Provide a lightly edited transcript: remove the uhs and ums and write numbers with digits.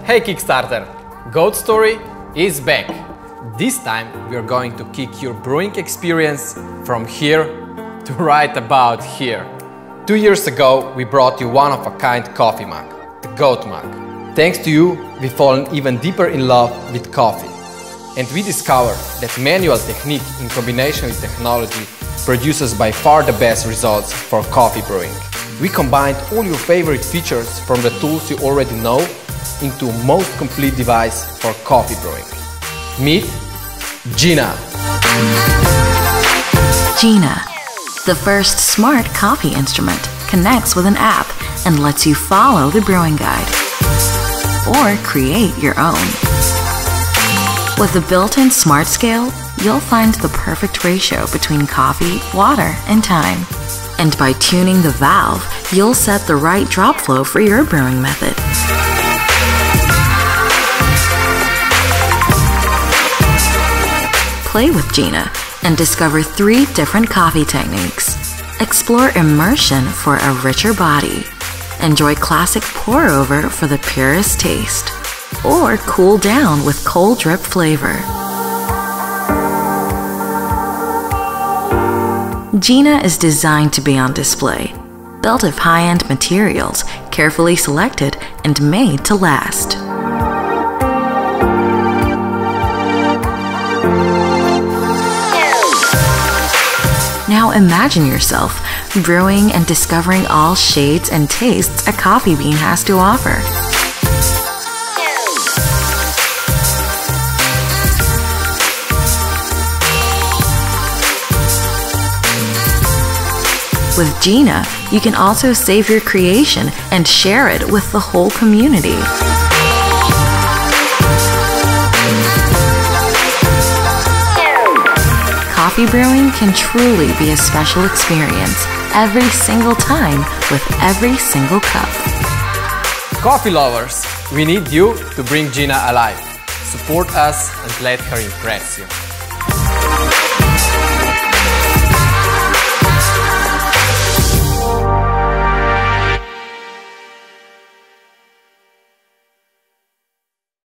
Hey Kickstarter! Goat Story is back. This time we are going to kick your brewing experience from here to right about here. 2 years ago we brought you one-of-a-kind coffee mug, the Goat Mug. Thanks to you, we've fallen even deeper in love with coffee. And we discovered that manual technique in combination with technology produces by far the best results for coffee brewing. We combined all your favorite features from the tools you already know into a most complete device for coffee brewing. Meet Gina. Gina, the first smart coffee instrument, connects with an app and lets you follow the brewing guide or create your own. With the built-in smart scale, you'll find the perfect ratio between coffee, water, and time. And by tuning the valve, you'll set the right drop flow for your brewing method. Play with Gina and discover 3 different coffee techniques. Explore immersion for a richer body. Enjoy classic pour-over for the purest taste. Or cool down with cold drip flavor. Gina is designed to be on display, built of high-end materials, carefully selected and made to last. Now imagine yourself brewing and discovering all shades and tastes a coffee bean has to offer. With Gina, you can also save your creation and share it with the whole community. Coffee brewing can truly be a special experience every single time with every single cup. Coffee lovers, we need you to bring Gina alive. Support us and let her impress you.